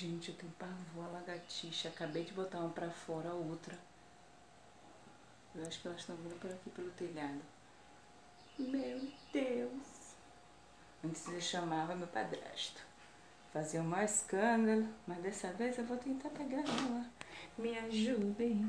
Gente, eu tenho pavor a lagartixa. Acabei de botar uma pra fora, a outra. Eu acho que elas estão vindo por aqui, pelo telhado. Meu Deus! Antes eu chamava meu padrasto. Fazia o maior escândalo, mas dessa vez eu vou tentar pegar ela. Me ajudem.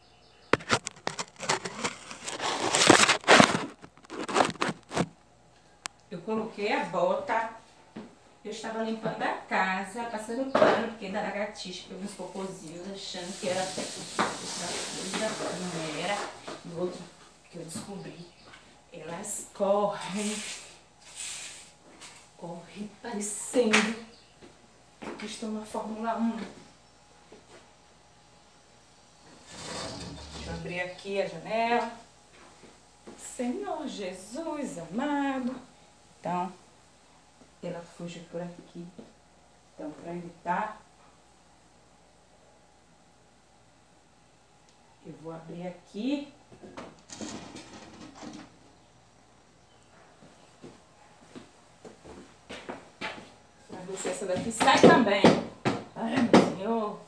Eu coloquei a bota. Eu estava limpando a casa, passando pano, porque da lagartixa, pegou uns cocôzinhos, achando que era outra coisa, não era. E o outro que eu descobri, elas correm parecendo que estão na Fórmula 1. Deixa eu abrir aqui a janela. Senhor Jesus amado. Então, ela fugiu por aqui. Então, para evitar, eu vou abrir aqui. Para ver se essa daqui sai também. Ai, meu Senhor.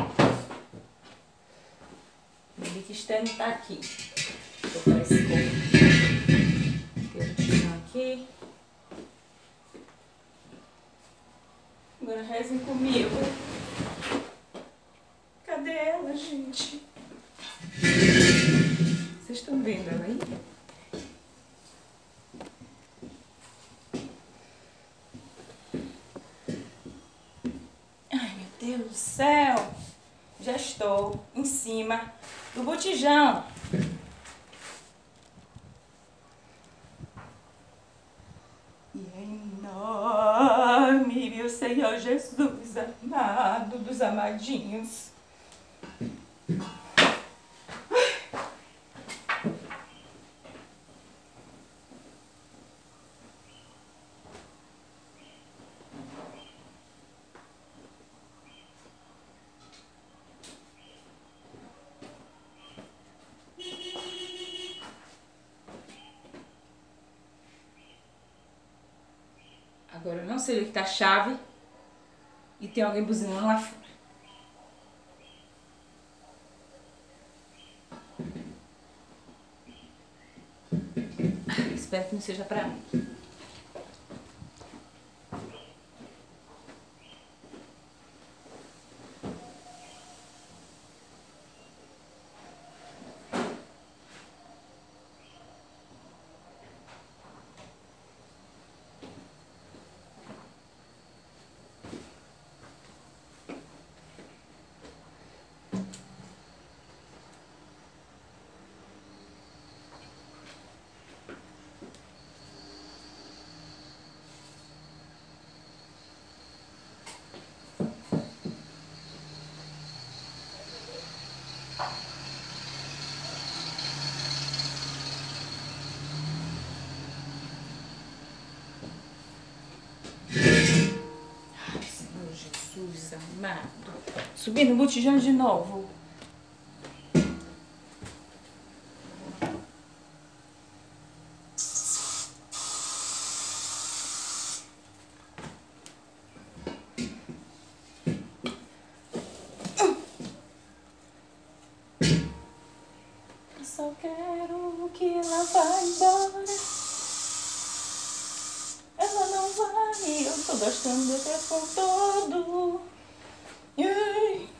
Ele que está aqui. Vou botar esse copo aqui. Agora rezem comigo. Cadê ela, gente? Vocês estão vendo ela aí? Ai, meu Deus do céu. Já estou em cima do botijão. E em nome, meu Senhor Jesus amado dos amadinhos. Agora eu não sei onde está a chave e tem alguém buzinando lá fora. Espero que não seja pra mim. Ai, Senhor Jesus amado. Subi no botijão de novo. Eu só quero que ela vá embora. Ela não vai, eu tô gostando do tempo todo. Ai.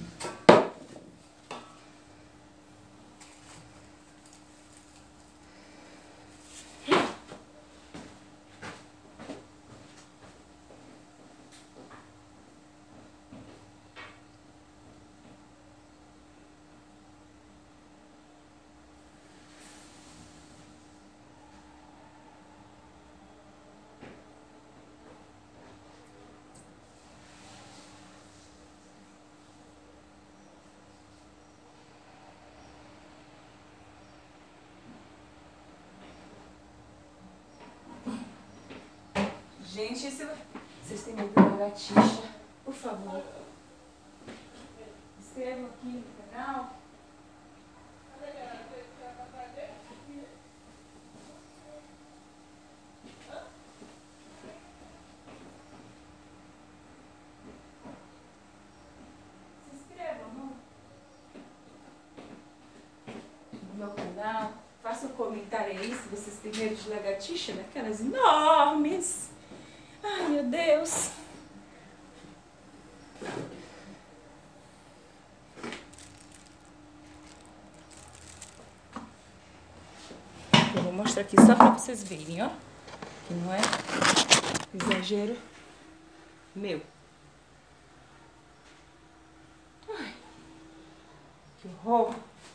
Gente, se vocês têm medo da lagartixa, por favor, inscrevam aqui no canal. comentário aí se vocês têm medo de lagartixa, daquelas enormes. Ai, meu Deus. Eu vou mostrar aqui só pra vocês verem, ó. Que não é exagero meu. Ai, que horror.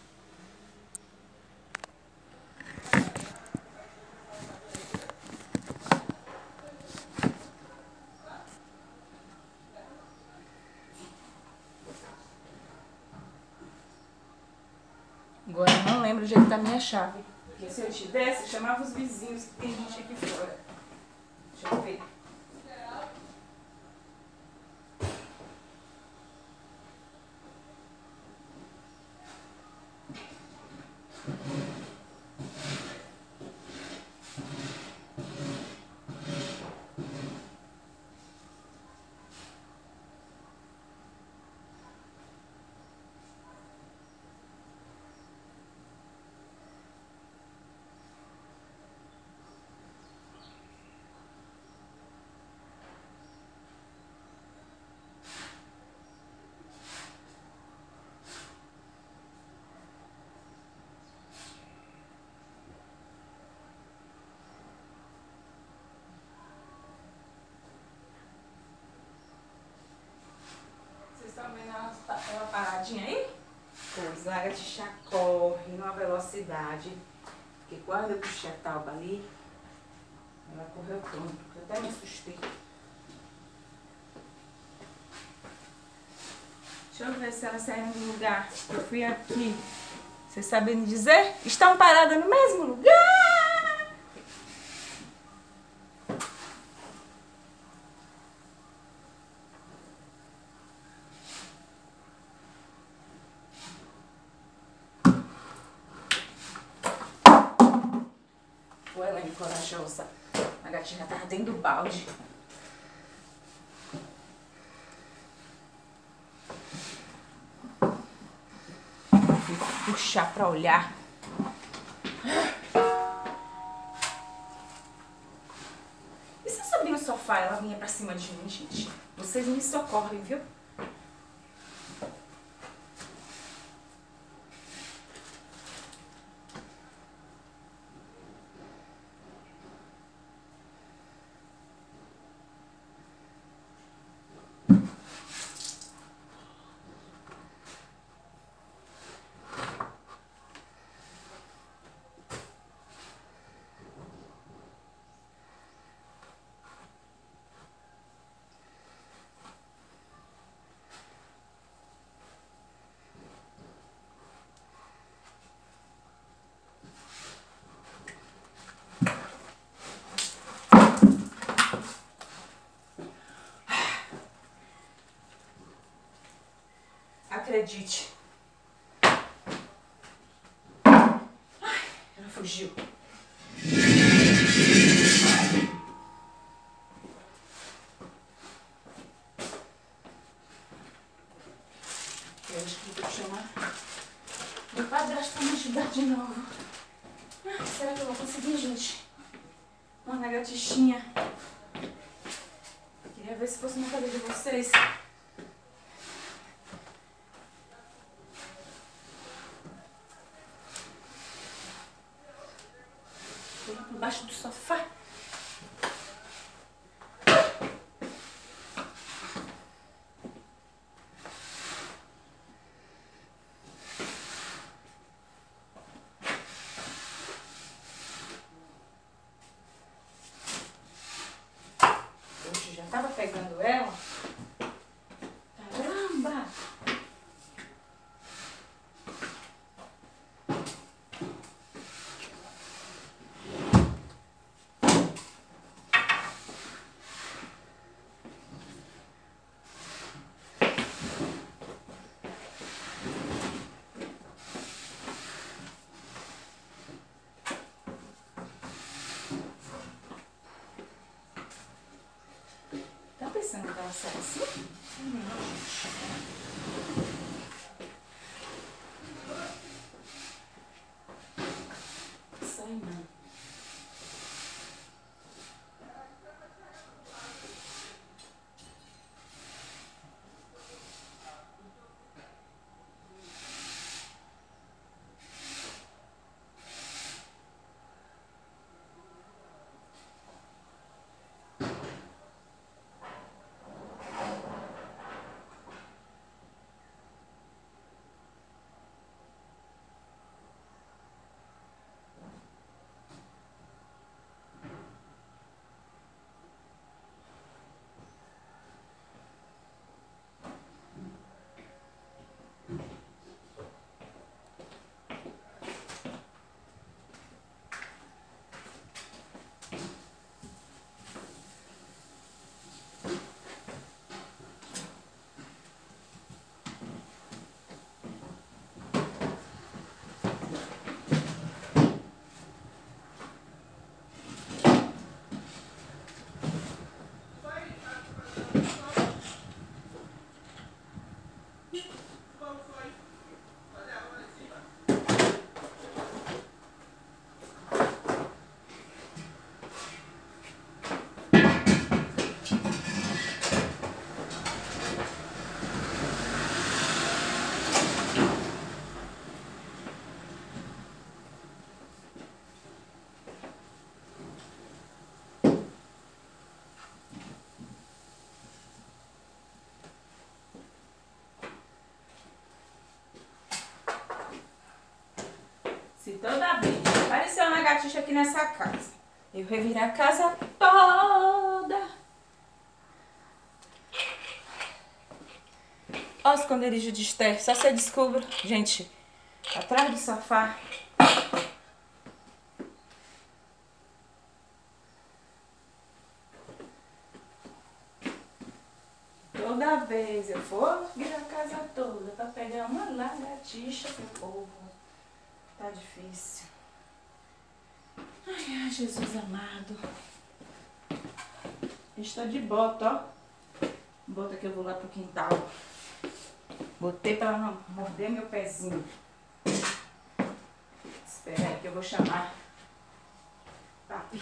Agora eu não lembro o jeito da minha chave. Porque se eu tivesse, eu chamava os vizinhos que tem gente aqui fora. Deixa eu ver. Ela paradinha aí? Pois, a lagartixa corre numa velocidade. Porque quando eu puxei a tauba ali, ela correu tanto, que eu até me assustei. Deixa eu ver se ela saiu do lugar. Eu fui aqui. Vocês sabem me dizer? Estão paradas no mesmo lugar! Ou ela é corajosa. A gatinha tava dentro do balde. Fui puxar pra olhar. E se eu subir no sofá e ela vinha pra cima de mim, gente? Vocês me socorrem, viu? Acredite. Ai, ela fugiu. Eu acho que vou ter que chamar meu padrasto pra me ajudar de novo. Ah, será que eu vou conseguir, gente? Uma lagartixinha. Queria ver se fosse na casa de vocês. Embaixo do sofá. Hoje já tava pegando ela. Caramba! Pensando que ela sai assim? Não, gente. sair não. Se toda vez aparecer uma lagartixa aqui nessa casa, eu revirar a casa toda. Ó o esconderijo de Esther, só você descubra. Gente, atrás do sofá. Toda vez eu for virar a casa toda pra pegar uma lagartixa pro povo. Tá difícil. Ai, Jesus amado. Estou de bota, ó. Bota que eu vou lá pro quintal. Botei pra não morder meu pezinho. Espera aí que eu vou chamar papi.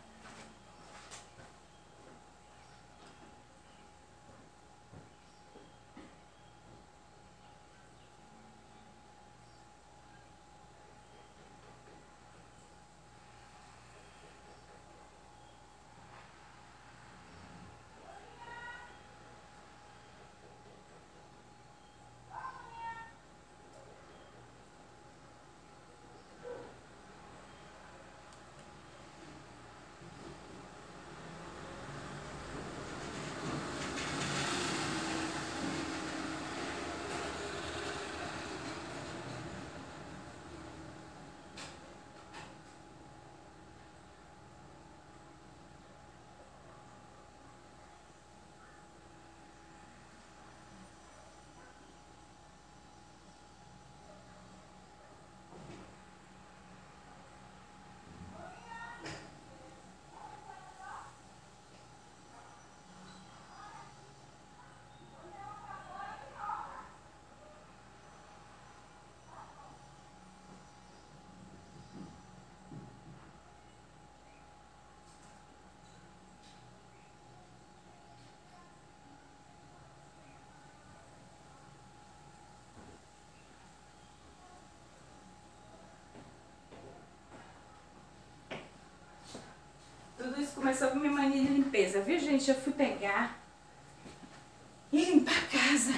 Tudo isso começou com minha mania de limpeza, viu, gente? Eu fui pegar e limpar a casa.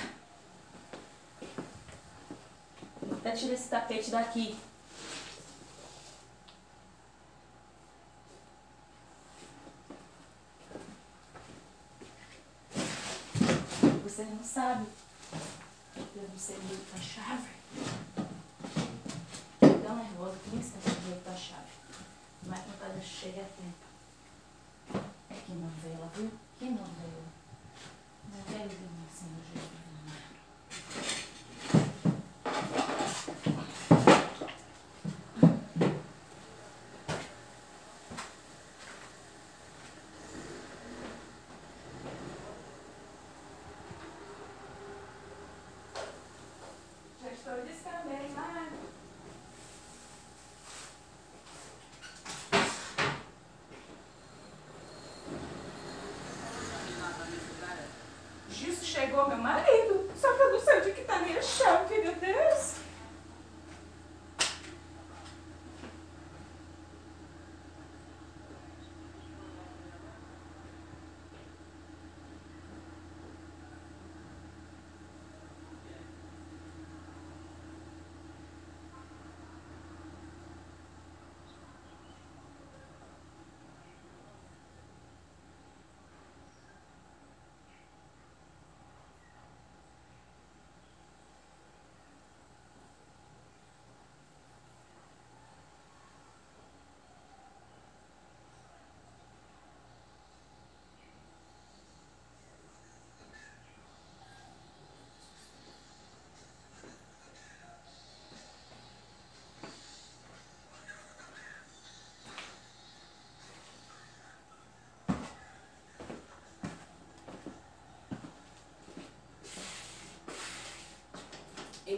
Vou até tirar esse tapete daqui. Vocês não sabem. Eu não sei onde tá a chave. Tô tão nervosa que nem sei onde tá a chave. Mas não tá cheia a tempo. Que novela, viu? Que novela. Novela de meu Senhor Jesus amado. Já estou descambelada.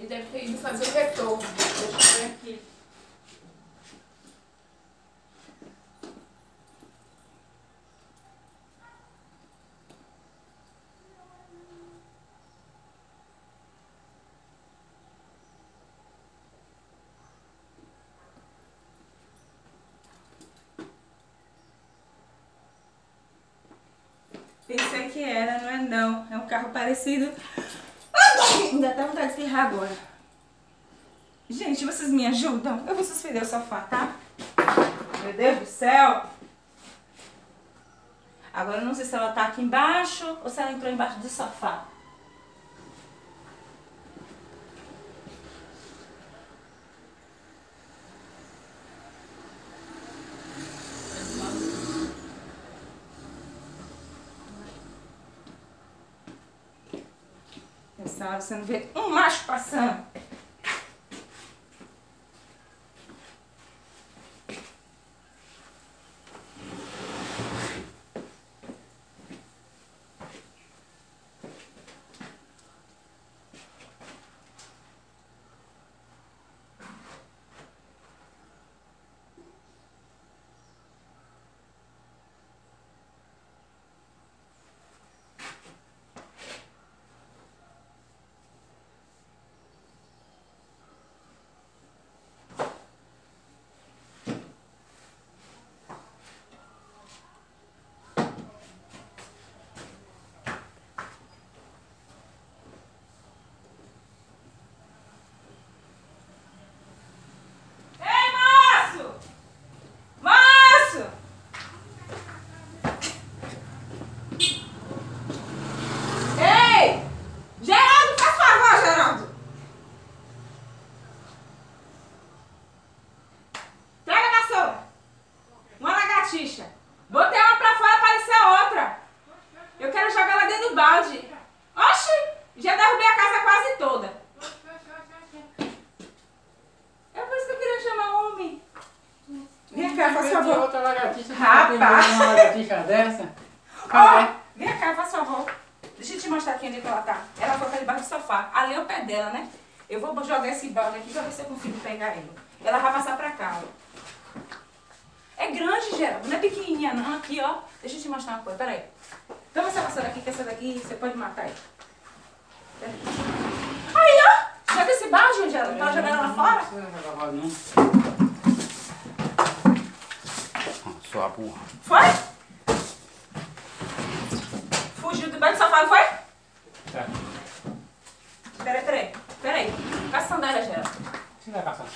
Ele deve ter ido fazer o retorno. Deixa eu ver aqui. Pensei que era, não é não. É um carro parecido. Ainda dá vontade de espirrar agora. Gente, vocês me ajudam? Eu vou suspender o sofá, tá? Meu Deus do céu! Agora eu não sei se ela tá aqui embaixo ou se ela entrou embaixo do sofá. Essa hora você não vê um macho passando. Botei uma pra fora, apareceu outra. Eu quero jogar ela dentro do balde. Oxi, já derrubei a casa quase toda. É por isso que eu queria chamar o homem. Vem cá, faz favor. Outra lagartixa. Rapaz. Uma lagartixa dessa. Ó, vem cá, faz favor. Deixa eu te mostrar aqui onde ela tá. Ela foi debaixo do sofá. Ali é o pé dela, né? Eu vou jogar esse balde aqui pra ver se eu consigo pegar ele. Ela vai passar pra cá, ó. É grande, Geraldo. Não é pequenininha, não. Aqui, ó. Deixa eu te mostrar uma coisa. Pera aí. Toma essa vassoura aqui, que essa daqui você pode matar aí. Aí, ó. Joga esse balde, Geraldo. Pra jogar ela lá fora. Não precisa jogar balde, não. Sua burra. Foi? Fugiu debaixo do sofá, não foi? Tá. Peraí. Caça a sandália, Geraldo. Você vai caçar.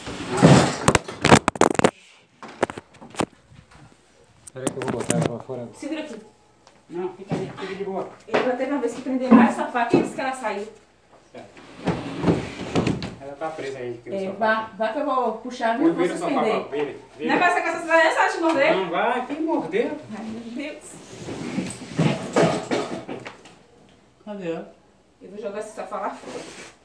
Espera que eu vou botar ela pra fora. Segura aqui. Não, fica de boa. Ele vai ter uma vez que prender mais o sofá. Quem disse que ela saiu? Certo. Ela tá presa aí. Vai que eu vou puxar, viu? Vou Vira o sofá, suspender. vira. Não é pra essa caça sandália, só te morder? Não, vai, tem que morder. Ai, meu Deus. Cadê ela? Eu vou jogar esse sofá lá fora.